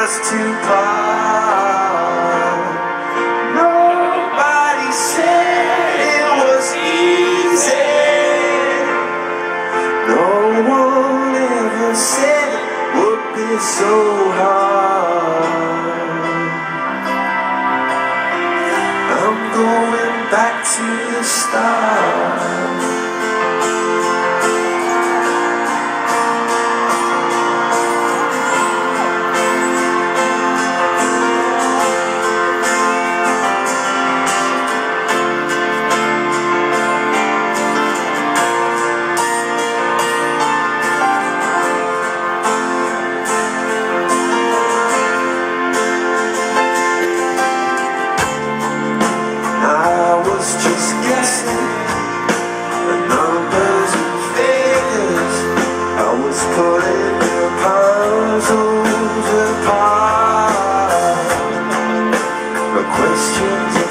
us to part. Nobody said it was easy. No one ever said it would be so hard. I'm going back to the start. Just guessing the numbers and figures. I was putting your puzzles apart. The questions